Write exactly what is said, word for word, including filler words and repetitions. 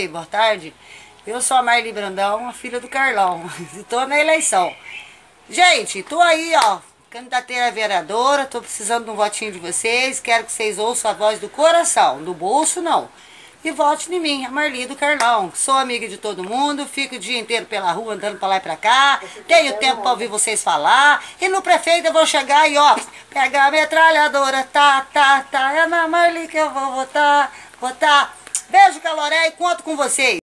Oi, boa tarde. Eu sou a Marli Brandão, a filha do Carlão. Estou na eleição. Gente, tô aí, ó, candidateira a vereadora, tô precisando de um votinho de vocês. Quero que vocês ouçam a voz do coração, do bolso não. E vote em mim, a Marli do Carlão. Sou amiga de todo mundo, fico o dia inteiro pela rua andando pra lá e pra cá. Tenho tempo pra ouvir vocês falar. E no prefeito eu vou chegar e, ó, pegar a metralhadora, tá, tá, tá. É na Marli que eu vou votar, votar. Beijo, Caloré, e conto com vocês.